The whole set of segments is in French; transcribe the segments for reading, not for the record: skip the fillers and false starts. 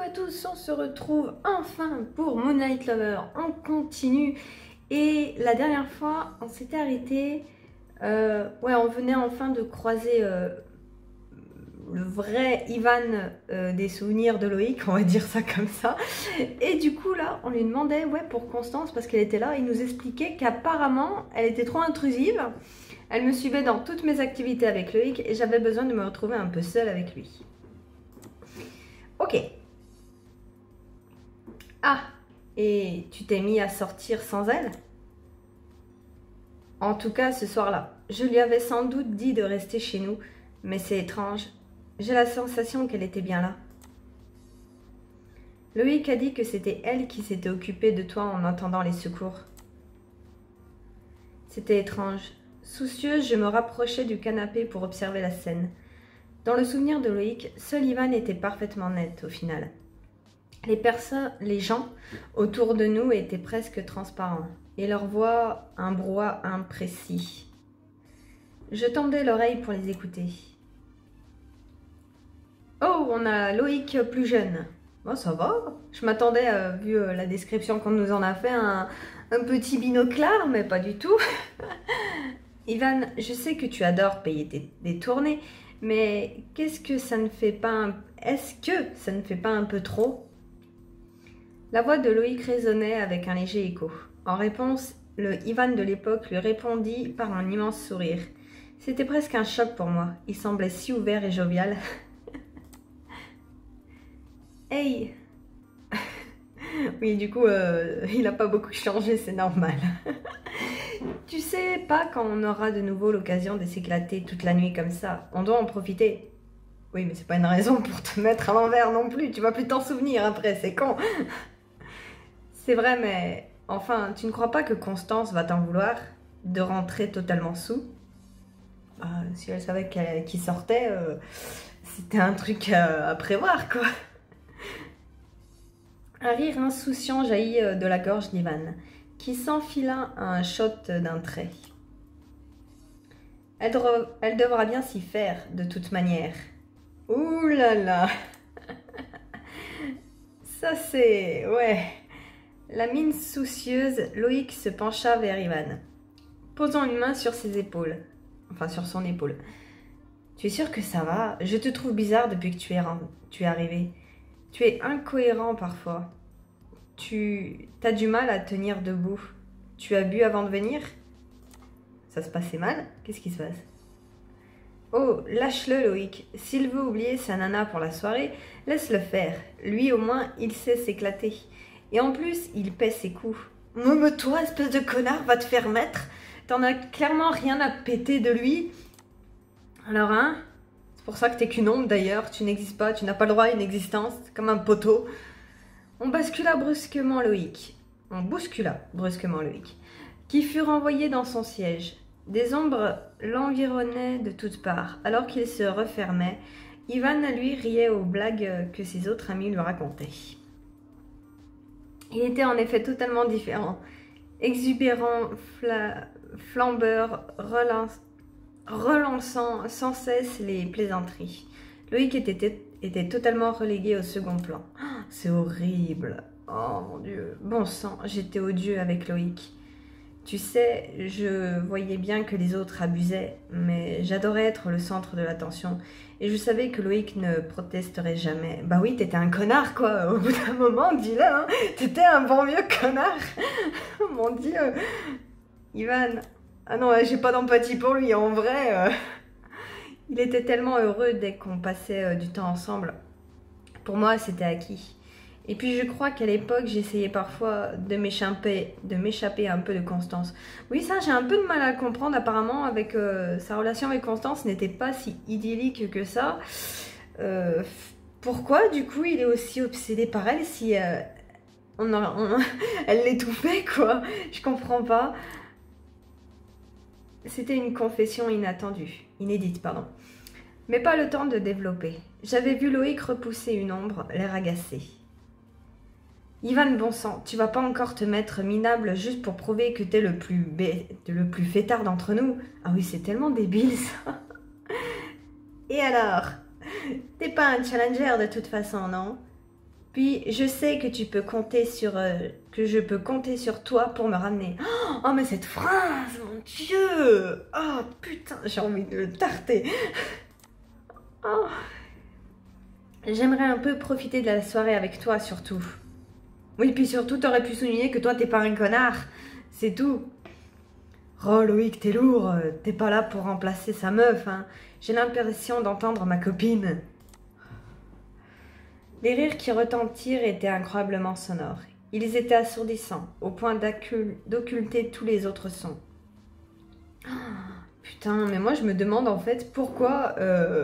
à tous, on se retrouve enfin pour Moonlight Lover, on continue. Et la dernière fois, on s'était arrêté, on venait enfin de croiser le vrai Ivan des souvenirs de Loïc, on va dire ça comme ça. Et du coup là, on lui demandait, pour Constance, parce qu'elle était là, il nous expliquait qu'apparemment, elle était trop intrusive. Elle me suivait dans toutes mes activités avec Loïc et j'avais besoin de me retrouver un peu seule avec lui. Ok. Ah, et tu t'es mis à sortir sans elle? En tout cas, ce soir-là. Je lui avais sans doute dit de rester chez nous, mais c'est étrange. J'ai la sensation qu'elle était bien là. Loïc a dit que c'était elle qui s'était occupée de toi en entendant les secours. C'était étrange. Soucieuse, je me rapprochais du canapé pour observer la scène. Dans le souvenir de Loïc, seul Ivan était parfaitement net au final. Les gens autour de nous étaient presque transparents, et leur voix un brouhaha imprécis. Je tendais l'oreille pour les écouter. Oh, on a Loïc plus jeune. Oh, ça va. Je m'attendais, vu la description qu'on nous en a fait, un petit binoclard, mais pas du tout. Ivan, je sais que tu adores payer des tournées, mais est-ce que ça ne fait pas un peu trop? La voix de Loïc résonnait avec un léger écho. En réponse, le Ivan de l'époque lui répondit par un immense sourire. C'était presque un choc pour moi. Il semblait si ouvert et jovial. Hey! Oui, du coup, il n'a pas beaucoup changé, c'est normal. Tu sais pas quand on aura de nouveau l'occasion de s'éclater toute la nuit comme ça. On doit en profiter. Oui, mais c'est pas une raison pour te mettre à l'envers non plus. Tu vas plus t'en souvenir après, c'est con. C'est vrai, mais enfin, tu ne crois pas que Constance va t'en vouloir de rentrer totalement saoul? Si elle savait qu'il sortait, c'était un truc à prévoir, quoi. Un rire insouciant jaillit de la gorge d'Ivan, qui s'enfila un shot d'un trait. Elle devra bien s'y faire, de toute manière. Ouh là là. Ça c'est... ouais. La mine soucieuse, Loïc se pencha vers Ivan, posant une main sur ses épaules. Enfin, sur son épaule. Tu es sûr que ça va? Je te trouve bizarre depuis que tu es arrivé. Tu es incohérent parfois. Tu as du mal à tenir debout. Tu as bu avant de venir? Ça se passait mal? Qu'est-ce qui se passe? Oh, lâche-le Loïc. S'il veut oublier sa nana pour la soirée, laisse-le faire. Lui au moins, il sait s'éclater. Et en plus, il paie ses coups. Mais toi, espèce de connard, va te faire mettre. T'en as clairement rien à péter de lui. Alors hein? C'est pour ça que t'es qu'une ombre d'ailleurs. Tu n'existes pas, tu n'as pas le droit à une existence. Comme un poteau. On bouscula brusquement Loïc, qui fut renvoyé dans son siège. Des ombres l'environnaient de toutes parts. Alors qu'il se refermait, Ivan, lui, riait aux blagues que ses autres amis lui racontaient. Il était en effet totalement différent. Exubérant, flambeur, relançant sans cesse les plaisanteries. Loïc était totalement relégué au second plan. Oh, c'est horrible. Oh mon Dieu. Bon sang, j'étais odieux avec Loïc. Tu sais, je voyais bien que les autres abusaient, mais j'adorais être le centre de l'attention. Et je savais que Loïc ne protesterait jamais. Bah oui, t'étais un connard, quoi. Au bout d'un moment, dis-le, hein. T'étais un bon vieux connard. Oh mon Dieu. Ivan. Ah non, j'ai pas d'empathie pour lui, en vrai. Il était tellement heureux dès qu'on passait du temps ensemble. Pour moi, c'était acquis. Et puis je crois qu'à l'époque, j'essayais parfois de m'échapper un peu de Constance. Oui, ça, j'ai un peu de mal à le comprendre. Apparemment, avec sa relation avec Constance n'était pas si idyllique que ça. Pourquoi, du coup, il est aussi obsédé par elle si elle l'étouffait, quoi? Je comprends pas. C'était une confession inédite, pardon. Mais pas le temps de développer. J'avais vu Loïc repousser une ombre, l'air agacé. Ivan, bon sang, tu vas pas encore te mettre minable juste pour prouver que t'es le plus fêtard d'entre nous. Ah oui, c'est tellement débile, ça. Et alors? T'es pas un challenger de toute façon, non? Puis je sais que tu peux compter sur que je peux compter sur toi pour me ramener. Oh mais cette phrase, mon Dieu! Oh putain, j'ai envie de le tarter. Oh. J'aimerais un peu profiter de la soirée avec toi surtout. Oui, puis surtout t'aurais pu souligner que toi t'es pas un connard. C'est tout. Oh Loïc, t'es lourd, t'es pas là pour remplacer sa meuf, hein. J'ai l'impression d'entendre ma copine. Les rires qui retentirent étaient incroyablement sonores. Ils étaient assourdissants, au point d'occulter tous les autres sons. Oh, putain, mais moi je me demande en fait pourquoi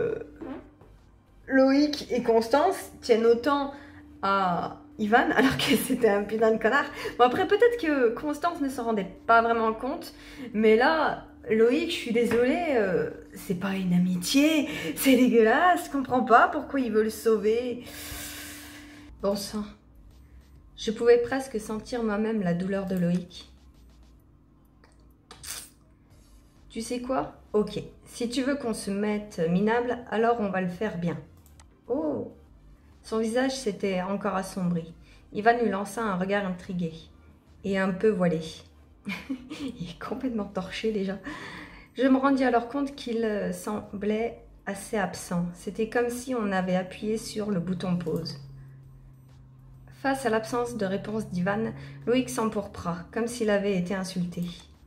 Loïc et Constance tiennent autant à Ivan alors que c'était un putain de connard. Bon après peut-être que Constance ne s'en rendait pas vraiment compte, mais là Loïc, je suis désolée, c'est pas une amitié, c'est dégueulasse, je comprends pas pourquoi il veut le sauver. Bon sang, je pouvais presque sentir moi-même la douleur de Loïc. Tu sais quoi? Ok, si tu veux qu'on se mette minable, alors on va le faire bien. Oh! Son visage s'était encore assombri. Ivan lui lança un regard intrigué et un peu voilé. Il est complètement torché déjà. Je me rendis alors compte qu'il semblait assez absent. C'était comme si on avait appuyé sur le bouton pause. Face à l'absence de réponse d'Ivan, Loïc s'empourpra, comme s'il avait été insulté.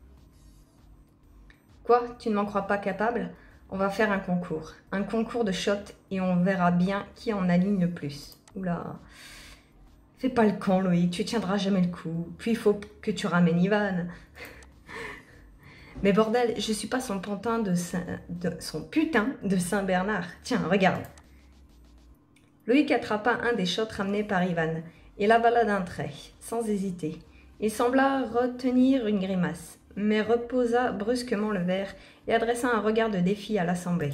Quoi, tu ne m'en crois pas capable? On va faire un concours de shots et on verra bien qui en aligne le plus. Oula, fais pas le con Loïc, tu tiendras jamais le coup. Puis il faut que tu ramènes Ivan. Mais bordel, je suis pas son pantin son putain de Saint-Bernard. Tiens, regarde. Loïc attrapa un des shots ramenés par Ivan et l'avala d'un trait, sans hésiter. Il sembla retenir une grimace, mais reposa brusquement le verre et adressa un regard de défi à l'assemblée.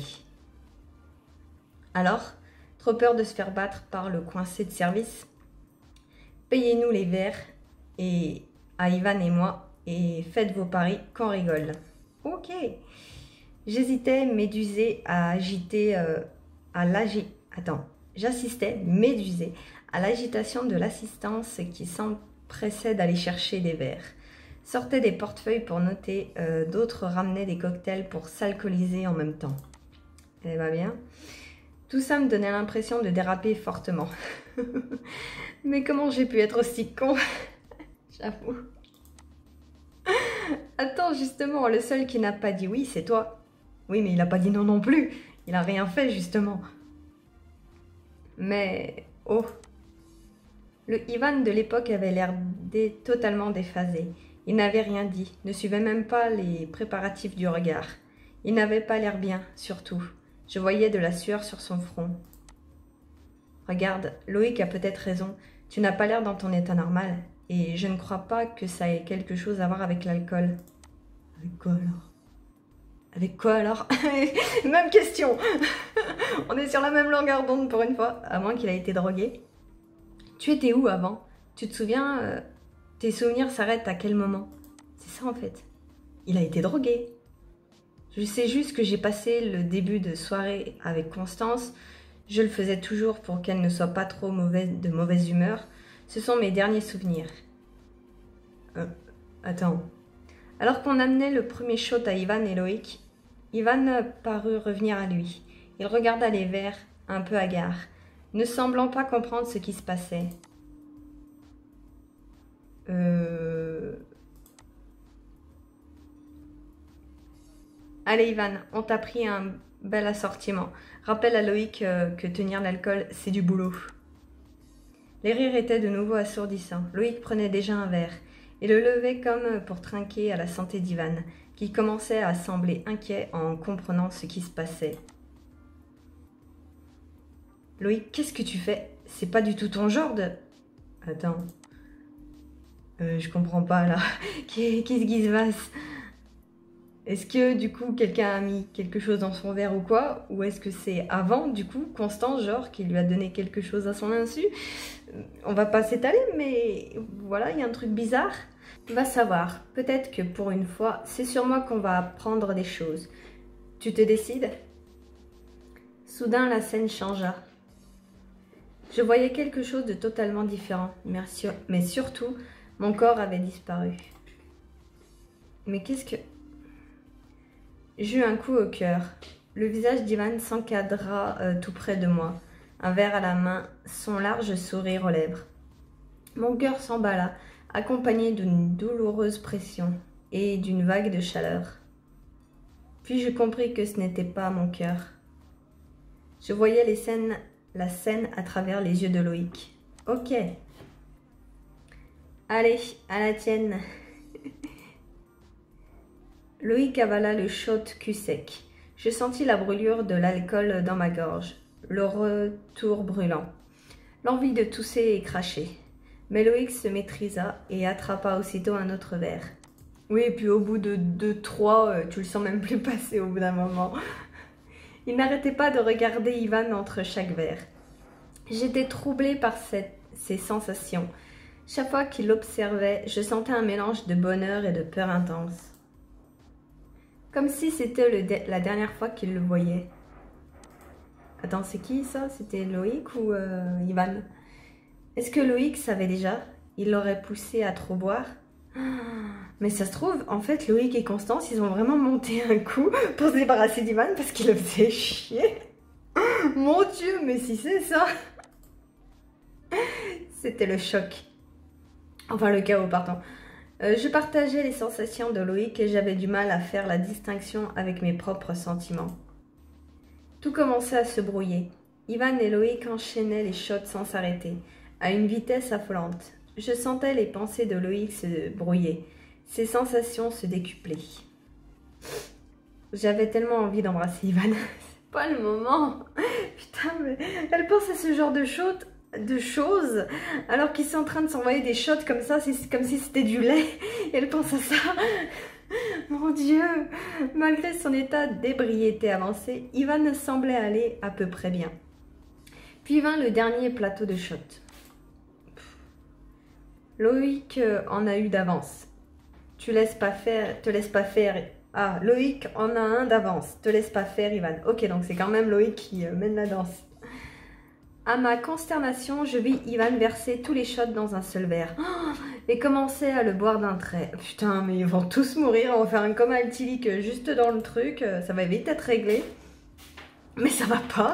Alors, trop peur de se faire battre par le coincé de service, payez-nous les verres et à Ivan et moi et faites vos paris qu'on rigole. Ok. J'hésitais, médusé, à agiter, J'assistais, médusé, à l'agitation de l'assistance qui s'empressait d'aller chercher des verres. Sortait des portefeuilles pour noter, d'autres ramenaient des cocktails pour s'alcooliser en même temps. Elle va bien. Tout ça me donnait l'impression de déraper fortement. Mais comment j'ai pu être aussi con? J'avoue. Attends, justement, le seul qui n'a pas dit oui, c'est toi. Oui, mais il n'a pas dit non non plus. Il n'a rien fait, justement. Mais, oh. Le Ivan de l'époque avait l'air totalement déphasé. Il n'avait rien dit, ne suivait même pas les préparatifs du regard. Il n'avait pas l'air bien, surtout. Je voyais de la sueur sur son front. Regarde, Loïc a peut-être raison. Tu n'as pas l'air dans ton état normal. Et je ne crois pas que ça ait quelque chose à voir avec l'alcool. Avec quoi alors? Avec quoi alors? Même question. On est sur la même longueur d'onde pour une fois, à moins qu'il ait été drogué. Tu étais où avant? Tu te souviens? Tes souvenirs s'arrêtent à quel moment? C'est ça en fait. Il a été drogué. Je sais juste que j'ai passé le début de soirée avec Constance. Je le faisais toujours pour qu'elle ne soit pas trop de mauvaise humeur. Ce sont mes derniers souvenirs. Attends. Alors qu'on amenait le premier shot à Ivan et Loïc, Ivan parut revenir à lui. Il regarda les verres, un peu hagard, ne semblant pas comprendre ce qui se passait. Allez Ivan, on t'a pris un bel assortiment. Rappelle à Loïc que tenir l'alcool, c'est du boulot. Les rires étaient de nouveau assourdissants. Loïc prenait déjà un verre et le levait comme pour trinquer à la santé d'Ivan, qui commençait à sembler inquiet en comprenant ce qui se passait. Loïc, qu'est-ce que tu fais? C'est pas du tout ton genre de... Attends. Je comprends pas là. Qu'est-ce qui se passe? Est-ce que du coup quelqu'un a mis quelque chose dans son verre ou quoi? Ou est-ce que c'est avant du coup Constance genre qui lui a donné quelque chose à son insu? On va pas s'étaler mais voilà, il y a un truc bizarre. Va savoir, peut-être que pour une fois, c'est sur moi qu'on va apprendre des choses. Tu te décides? Soudain la scène changea. Je voyais quelque chose de totalement différent, mais surtout, mon corps avait disparu. Mais qu'est-ce que... J'eus un coup au cœur. Le visage d'Ivan s'encadra tout près de moi, un verre à la main, son large sourire aux lèvres. Mon cœur s'emballa, accompagné d'une douloureuse pression et d'une vague de chaleur. Puis je compris que ce n'était pas mon cœur. Je voyais la scène à travers les yeux de Loïc. Ok. Allez, à la tienne. Loïc avala le shot cul sec. Je sentis la brûlure de l'alcool dans ma gorge, le retour brûlant, l'envie de tousser et cracher. Mais Loïc se maîtrisa et attrapa aussitôt un autre verre. Oui, et puis au bout de 2-3, tu le sens même plus passer au bout d'un moment. Il n'arrêtait pas de regarder Ivan entre chaque verre. J'étais troublée par ces sensations. Chaque fois qu'il l'observait, je sentais un mélange de bonheur et de peur intense. Comme si c'était la dernière fois qu'il le voyait. Attends, c'est qui ça? C'était Loïc ou Ivan? Est-ce que Loïc savait déjà? Il l'aurait poussé à trop boire? Mais ça se trouve, en fait, Loïc et Constance, ils ont vraiment monté un coup pour se débarrasser d'Ivan parce qu'il le faisait chier. Mon Dieu, mais si c'est ça! C'était le choc. Enfin, le chaos, pardon. Je partageais les sensations de Loïc et j'avais du mal à faire la distinction avec mes propres sentiments. Tout commençait à se brouiller. Ivan et Loïc enchaînaient les shots sans s'arrêter, à une vitesse affolante. Je sentais les pensées de Loïc se brouiller, ses sensations se décupler. J'avais tellement envie d'embrasser Ivan. C'est pas le moment. Putain, mais elle pense à ce genre de choses alors qu'ils sont en train de s'envoyer des shots comme ça, c'est comme si c'était du lait. Et elle pense à ça. Mon Dieu. Malgré son état d'ébriété avancé, Ivan semblait aller à peu près bien. Puis vint le dernier plateau de shots. Loïc en a eu d'avance. Te laisse pas faire. Ah, Loïc en a un d'avance. Te laisse pas faire, Ivan. Ok, donc c'est quand même Loïc qui mène la danse. À ma consternation, je vis Ivan verser tous les shots dans un seul verre et commencer à le boire d'un trait. Putain, mais ils vont tous mourir, on va faire un coma alcoolique juste dans le truc, ça va vite être réglé. Mais ça va pas.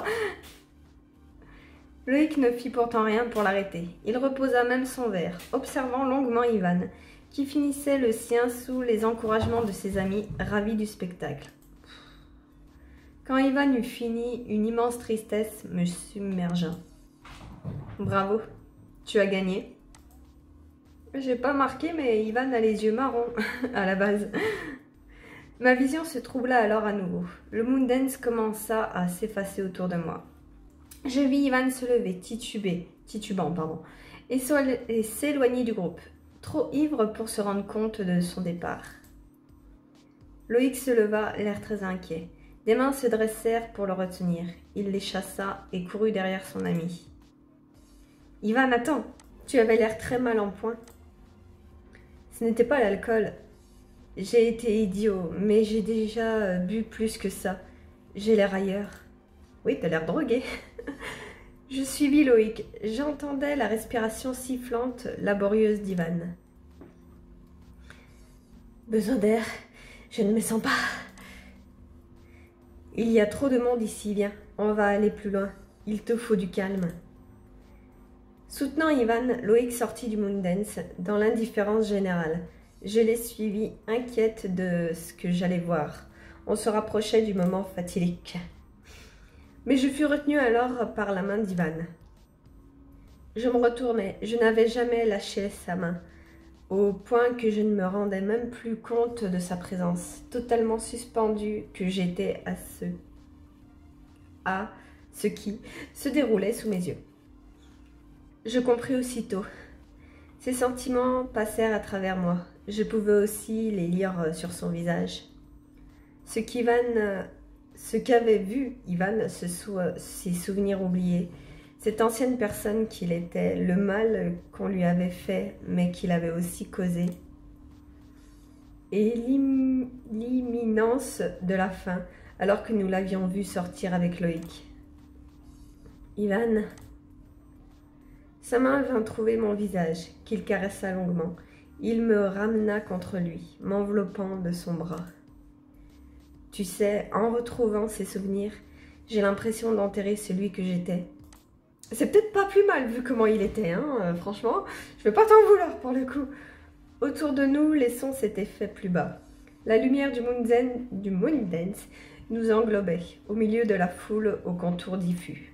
Loïc ne fit pourtant rien pour l'arrêter. Il reposa même son verre, observant longuement Ivan, qui finissait le sien sous les encouragements de ses amis, ravis du spectacle. Quand Ivan eut fini, une immense tristesse me submergea. Bravo, tu as gagné. J'ai pas marqué, mais Ivan a les yeux marrons, à la base. Ma vision se troubla alors à nouveau. Le Moondance commença à s'effacer autour de moi. Je vis Ivan se lever, titubant, et s'éloigner du groupe, trop ivre pour se rendre compte de son départ. Loïc se leva, l'air très inquiet. Des mains se dressèrent pour le retenir. Il les chassa et courut derrière son ami. « Ivan, attends, tu avais l'air très mal en point. » Ce n'était pas l'alcool. J'ai été idiot, mais j'ai déjà bu plus que ça. J'ai l'air ailleurs. Oui, t'as l'air drogué. Je suivis Loïc. J'entendais la respiration sifflante, laborieuse d'Ivan. Besoin d'air. Je ne me sens pas. Il y a trop de monde ici, viens. On va aller plus loin. Il te faut du calme. Soutenant Ivan, Loïc sortit du Moondance dans l'indifférence générale. Je l'ai suivi, inquiète de ce que j'allais voir. On se rapprochait du moment fatidique. Mais je fus retenue alors par la main d'Ivan. Je me retournai, je n'avais jamais lâché sa main, au point que je ne me rendais même plus compte de sa présence, totalement suspendue que j'étais à ce qui se déroulait sous mes yeux. Je compris aussitôt. Ces sentiments passèrent à travers moi. Je pouvais aussi les lire sur son visage. Ce qu'avait vu Ivan, ses souvenirs oubliés, cette ancienne personne qu'il était, le mal qu'on lui avait fait, mais qu'il avait aussi causé, et l'imminence de la fin, alors que nous l'avions vu sortir avec Loïc. Ivan, Sa main vint trouver mon visage, qu'il caressa longuement. Il me ramena contre lui, m'enveloppant de son bras. Tu sais, en retrouvant ces souvenirs, j'ai l'impression d'enterrer celui que j'étais. C'est peut-être pas plus mal vu comment il était, hein, franchement. Je vais pas t'en vouloir pour le coup. Autour de nous, les sons s'étaient faits plus bas. La lumière du Moondance nous englobait, au milieu de la foule aux contours diffus.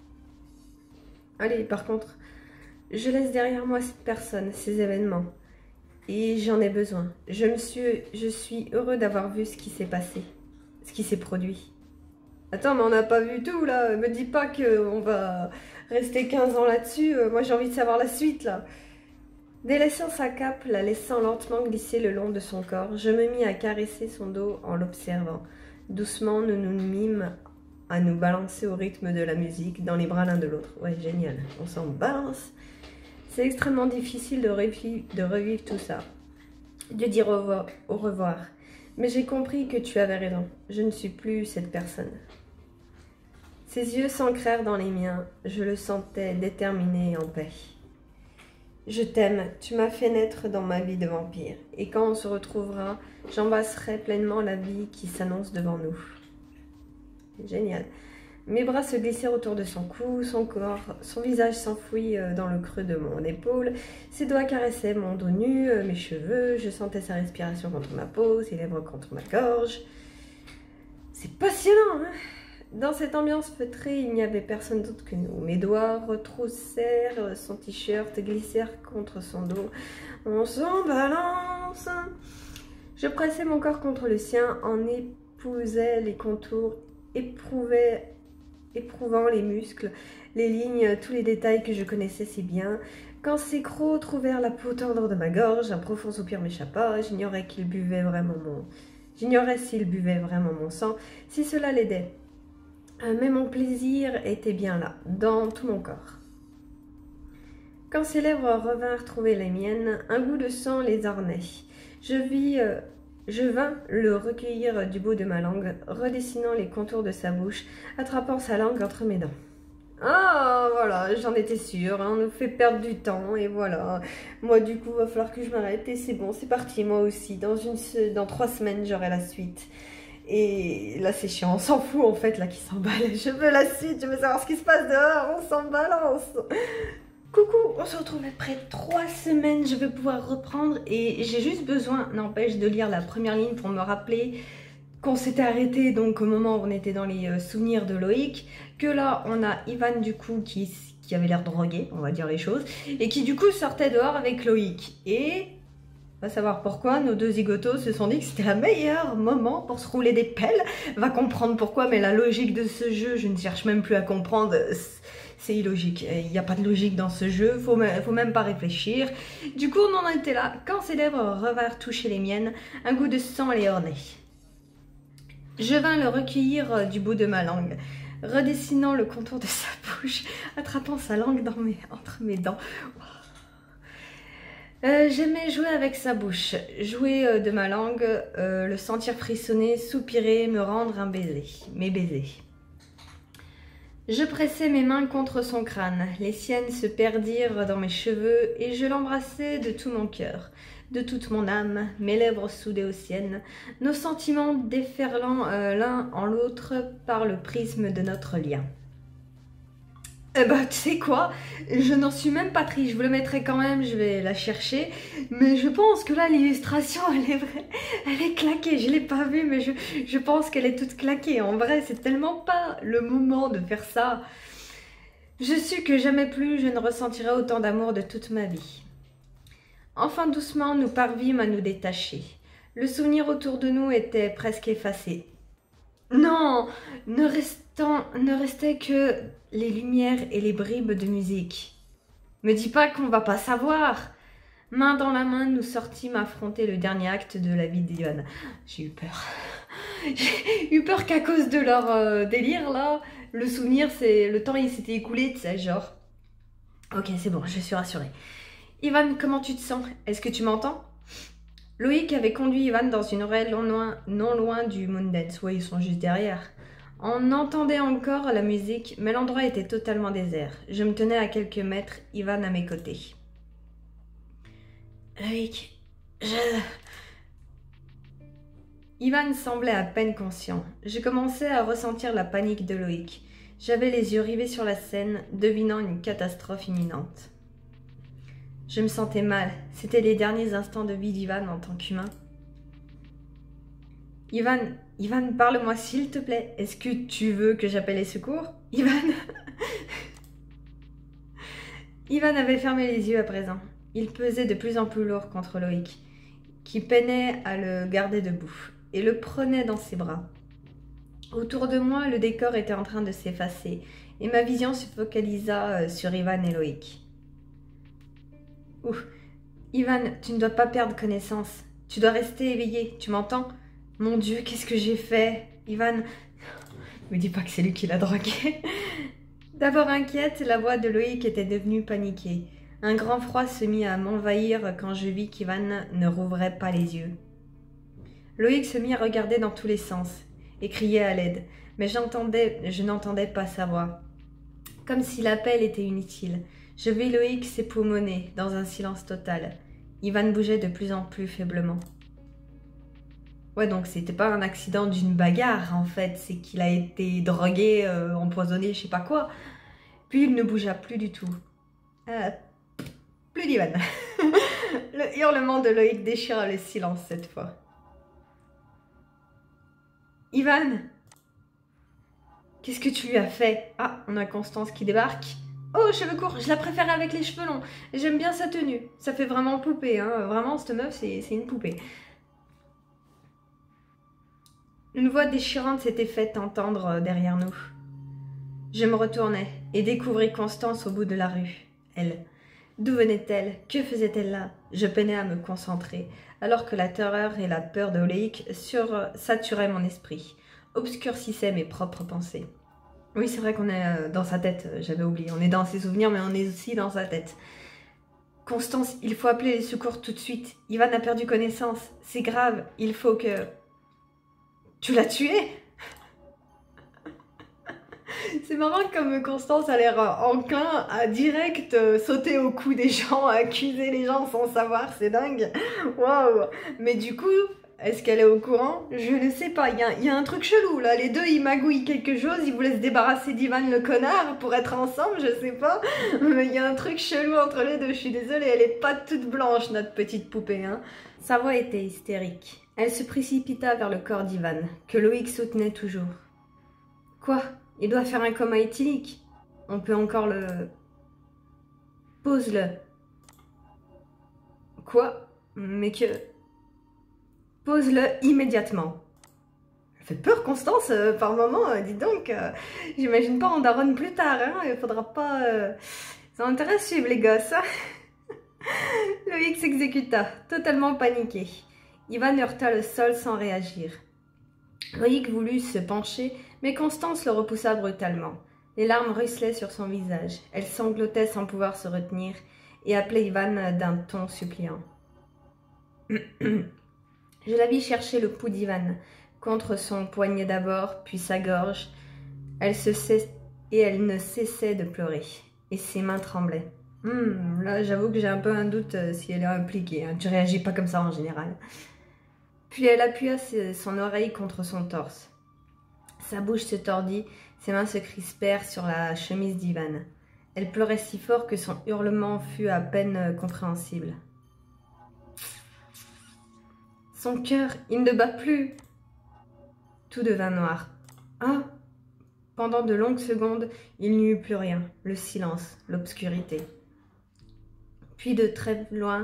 Allez, par contre, je laisse derrière moi cette personne, ces événements. Et j'en ai besoin. Je suis heureux d'avoir vu ce qui s'est passé, ce qui s'est produit. Attends, mais on n'a pas vu tout, là. Me dis pas qu'on va rester 15 ans là-dessus. Moi, j'ai envie de savoir la suite, là. Délaissant sa cape, la laissant lentement glisser le long de son corps, je me mis à caresser son dos en l'observant. Doucement, nous nous mîmes à nous balancer au rythme de la musique, dans les bras l'un de l'autre. Ouais, génial. On s'en balance. C'est extrêmement difficile de revivre tout ça. De dire au revoir. Mais j'ai compris que tu avais raison. Je ne suis plus cette personne. Ses yeux s'ancrèrent dans les miens. Je le sentais déterminé et en paix. Je t'aime. Tu m'as fait naître dans ma vie de vampire. Et quand on se retrouvera, j'embrasserai pleinement la vie qui s'annonce devant nous. Génial. Mes bras se glissèrent autour de son cou, son corps, son visage s'enfouit dans le creux de mon épaule, ses doigts caressaient mon dos nu, mes cheveux, je sentais sa respiration contre ma peau, ses lèvres contre ma gorge. C'est passionnant, hein? Dans cette ambiance feutrée, il n'y avait personne d'autre que nous. Mes doigts retroussèrent son t-shirt, glissèrent contre son dos. On s'en balance. Je pressais mon corps contre le sien, en épousais les contours, éprouvant les muscles, les lignes, tous les détails que je connaissais si bien. Quand ses crocs trouvèrent la peau tendre de ma gorge, un profond soupir m'échappa. J'ignorais s'il buvait vraiment mon sang, si cela l'aidait. Mais mon plaisir était bien là, dans tout mon corps. Quand ses lèvres revinrent trouver les miennes, un goût de sang les ornait. Je vins le recueillir du bout de ma langue, redessinant les contours de sa bouche, attrapant sa langue entre mes dents. Ah, voilà, j'en étais sûre, hein, on nous fait perdre du temps, et voilà. Moi, du coup, va falloir que je m'arrête, et c'est bon, c'est parti, moi aussi. Dans 3 semaines, j'aurai la suite. Et là, c'est chiant, on s'en fout, en fait, là, qui s'emballe. Je veux la suite, je veux savoir ce qui se passe dehors, on s'en balance. Coucou, on se retrouve après 3 semaines, je vais pouvoir reprendre et j'ai juste besoin, n'empêche, de lire la première ligne pour me rappeler qu'on s'était arrêté donc au moment où on était dans les souvenirs de Loïc, que là on a Ivan du coup qui avait l'air drogué, on va dire les choses, et qui du coup sortait dehors avec Loïc. Et on va savoir pourquoi nos 2 zigotos se sont dit que c'était le meilleur moment pour se rouler des pelles. Va comprendre pourquoi, mais la logique de ce jeu, je ne cherche même plus à comprendre. C'est illogique, il n'y a pas de logique dans ce jeu, faut même pas réfléchir. Du coup, on en était là. Quand ses lèvres revinrent toucher les miennes, un goût de sang les ornait. Je vins le recueillir du bout de ma langue, redessinant le contour de sa bouche, attrapant sa langue entre mes dents. J'aimais jouer avec sa bouche, jouer de ma langue, le sentir frissonner, soupirer, me rendre un baiser, mes baisers. Je pressais mes mains contre son crâne, les siennes se perdirent dans mes cheveux et je l'embrassais de tout mon cœur, de toute mon âme, mes lèvres soudées aux siennes, nos sentiments déferlant l'un en l'autre par le prisme de notre lien. Eh ben, tu sais quoi, je n'en suis même pas triste, je vous le mettrai quand même, je vais la chercher, mais je pense que là l'illustration elle est vraie, elle est claquée, je l'ai pas vue mais je pense qu'elle est toute claquée, en vrai c'est tellement pas le moment de faire ça. Je sus que jamais plus je ne ressentirai autant d'amour de toute ma vie. Enfin doucement nous parvîmes à nous détacher, le souvenir autour de nous était presque effacé. Non, ne restait que les lumières et les bribes de musique. Me dis pas qu'on va pas savoir. Main dans la main, nous sortîmes affronter le dernier acte de la vie d'Ivan. J'ai eu peur. J'ai eu peur qu'à cause de leur délire, là, le souvenir, c'est le temps il s'était écoulé, tu sais, genre. Ok, c'est bon, je suis rassurée. Ivan, comment tu te sens? Est-ce que tu m'entends? Loïc avait conduit Ivan dans une oreille non loin du Moondance. Oui, ils sont juste derrière. On entendait encore la musique, mais l'endroit était totalement désert. Je me tenais à quelques mètres, Ivan à mes côtés. Loïc, Ivan semblait à peine conscient. Je commençais à ressentir la panique de Loïc. J'avais les yeux rivés sur la scène, devinant une catastrophe imminente. Je me sentais mal. C'était les derniers instants de vie d'Ivan en tant qu'humain. Ivan, parle-moi s'il te plaît. Est-ce que tu veux que j'appelle les secours? Ivan Ivan avait fermé les yeux à présent. Il pesait de plus en plus lourd contre Loïc, qui peinait à le garder debout, et le prenait dans ses bras. Autour de moi, le décor était en train de s'effacer, et ma vision se focalisa sur Ivan et Loïc. Ouf, Ivan, tu ne dois pas perdre connaissance. Tu dois rester éveillé, tu m'entends? Mon Dieu, qu'est-ce que j'ai fait? Ivan, ne me dis pas que c'est lui qui l'a drogué. D'abord inquiète, la voix de Loïc était devenue paniquée. Un grand froid se mit à m'envahir quand je vis qu'Ivan ne rouvrait pas les yeux. Loïc se mit à regarder dans tous les sens et criait à l'aide, mais je n'entendais pas sa voix. Comme si l'appel était inutile. Je vis Loïc s'époumoner dans un silence total. Ivan bougeait de plus en plus faiblement. Ouais, donc c'était pas un accident d'une bagarre en fait, c'est qu'il a été drogué, empoisonné, je sais pas quoi. Puis il ne bougea plus du tout. Plus d'Ivan. Le hurlement de Loïc déchira le silence cette fois. Ivan, qu'est-ce que tu lui as fait? Ah, on a Constance qui débarque. Oh, cheveux courts, je la préfère avec les cheveux longs. J'aime bien sa tenue. Ça fait vraiment poupée, hein. Vraiment, cette meuf, c'est une poupée. Une voix déchirante s'était faite entendre derrière nous. Je me retournai et découvris Constance au bout de la rue. Elle. D'où venait-elle? Que faisait-elle là? Je peinais à me concentrer, alors que la terreur et la peur de Loïc saturaient mon esprit, obscurcissaient mes propres pensées. Oui, c'est vrai qu'on est dans sa tête, j'avais oublié. On est dans ses souvenirs, mais on est aussi dans sa tête. Constance, il faut appeler les secours tout de suite. Ivan a perdu connaissance. C'est grave, il faut que... Tu l'as tué? C'est marrant comme Constance a l'air enclin à direct sauter au cou des gens, à accuser les gens sans savoir, c'est dingue. Waouh! Mais du coup, est-ce qu'elle est au courant? Je ne sais pas, il y a un truc chelou là, les deux ils magouillent quelque chose, ils voulaient se débarrasser d'Ivan le connard pour être ensemble, je sais pas. Mais il y a un truc chelou entre les deux, je suis désolée, elle est pas toute blanche notre petite poupée, hein. Sa voix était hystérique. Elle se précipita vers le corps d'Ivan, que Loïc soutenait toujours. Quoi? Il doit faire un coma éthylique. On peut encore le... Pose-le. Quoi? Mais que... Pose-le immédiatement. Elle fait peur, Constance, par moment, dis donc. J'imagine pas on daronne plus tard, hein. Il faudra pas... Ça m'intéresse suivre les gosses. Loïc s'exécuta, totalement paniqué. Ivan heurta le sol sans réagir. Loïc voulut se pencher, mais Constance le repoussa brutalement. Les larmes ruisselaient sur son visage. Elle sanglotait sans pouvoir se retenir et appelait Ivan d'un ton suppliant. Je la vis chercher le pouls d'Ivan, contre son poignet d'abord, puis sa gorge. Elle ne cessait de pleurer, et ses mains tremblaient. Là, j'avoue que j'ai un peu un doute si elle est impliquée. Hein. Tu réagis pas comme ça en général. Puis elle appuya son oreille contre son torse. Sa bouche se tordit, ses mains se crispèrent sur la chemise d'Ivan. Elle pleurait si fort que son hurlement fut à peine compréhensible. Son cœur, il ne bat plus. Tout devint noir. Ah! Pendant de longues secondes, il n'y eut plus rien. Le silence, l'obscurité. Puis de très loin,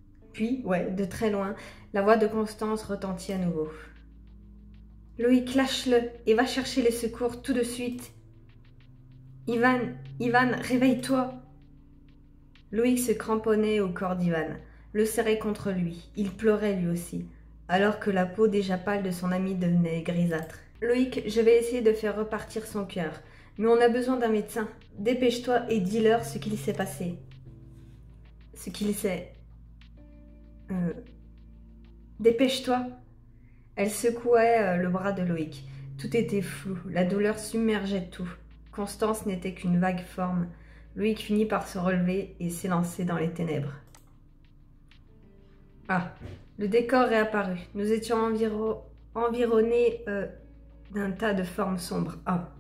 la voix de Constance retentit à nouveau. Loïc, lâche-le et va chercher les secours tout de suite. Ivan, réveille-toi. Loïc se cramponnait au corps d'Ivan, le serrait contre lui. Il pleurait lui aussi, alors que la peau déjà pâle de son ami devenait grisâtre. Loïc, je vais essayer de faire repartir son cœur, mais on a besoin d'un médecin. Dépêche-toi et dis-leur ce qu'il s'est passé. Ce qu'il s'est... Dépêche-toi. Elle secouait le bras de Loïc. Tout était flou, la douleur submergeait tout. Constance n'était qu'une vague forme. Loïc finit par se relever et s'élancer dans les ténèbres. Ah, le décor réapparut. Nous étions environnés d'un tas de formes sombres. Ah.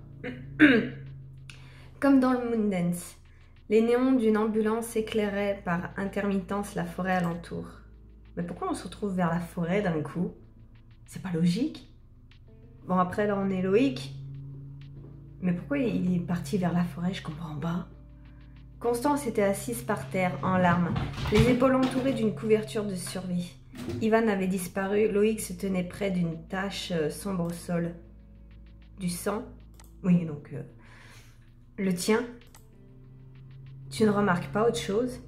Comme dans le Moondance, les néons d'une ambulance éclairaient par intermittence la forêt alentour. Mais pourquoi on se retrouve vers la forêt d'un coup? C'est pas logique. Bon, après, là, on est Loïc. Mais pourquoi il est parti vers la forêt? Je comprends pas. Constance était assise par terre, en larmes, les épaules entourées d'une couverture de survie. Ivan avait disparu, Loïc se tenait près d'une tache sombre au sol. Du sang? Oui, donc... le tien? Tu ne remarques pas autre chose?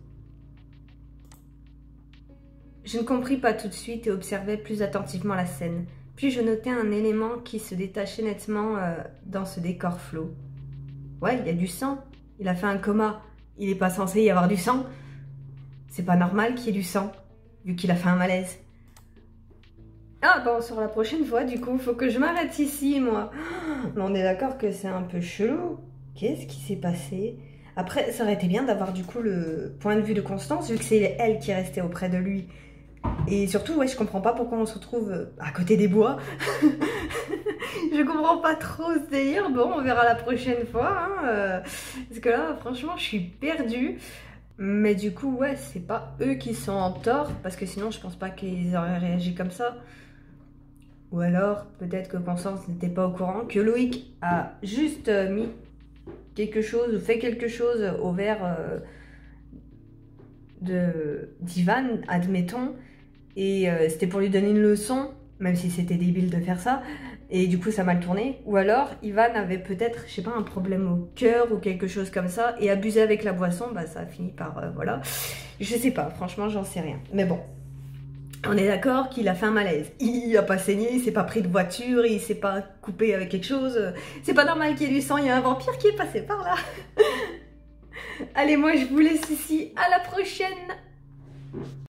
Je ne compris pas tout de suite et observai plus attentivement la scène. Puis je notai un élément qui se détachait nettement dans ce décor flot. Ouais, il y a du sang. Il a fait un coma. Il n'est pas censé y avoir du sang. C'est pas normal qu'il y ait du sang, vu qu'il a fait un malaise. Ah bon, sur la prochaine fois, du coup, faut que je m'arrête ici, moi. On est d'accord que c'est un peu chelou. Qu'est-ce qui s'est passé? Après, ça aurait été bien d'avoir du coup le point de vue de Constance, vu que c'est elle qui est restée auprès de lui. Et surtout, ouais, je comprends pas pourquoi on se retrouve à côté des bois. Je comprends pas trop ce délire. Bon, on verra la prochaine fois. Hein, parce que là, franchement, je suis perdue. Mais du coup, ouais, c'est pas eux qui sont en tort. Parce que sinon, je pense pas qu'ils auraient réagi comme ça. Ou alors, peut-être que Constance n'était pas au courant. Que Loïc a juste mis quelque chose ou fait quelque chose au verre d'Ivan, admettons. Et c'était pour lui donner une leçon, même si c'était débile de faire ça. Et du coup, ça a mal tourné. Ou alors, Ivan avait peut-être, je sais pas, un problème au cœur ou quelque chose comme ça. Et abusé avec la boisson, bah ça a fini par, voilà. Je sais pas, franchement, j'en sais rien. Mais bon, on est d'accord qu'il a fait un malaise. Il a pas saigné, il s'est pas pris de voiture, il s'est pas coupé avec quelque chose. C'est pas normal qu'il y ait du sang, il y a un vampire qui est passé par là. Allez, moi, je vous laisse ici. À la prochaine!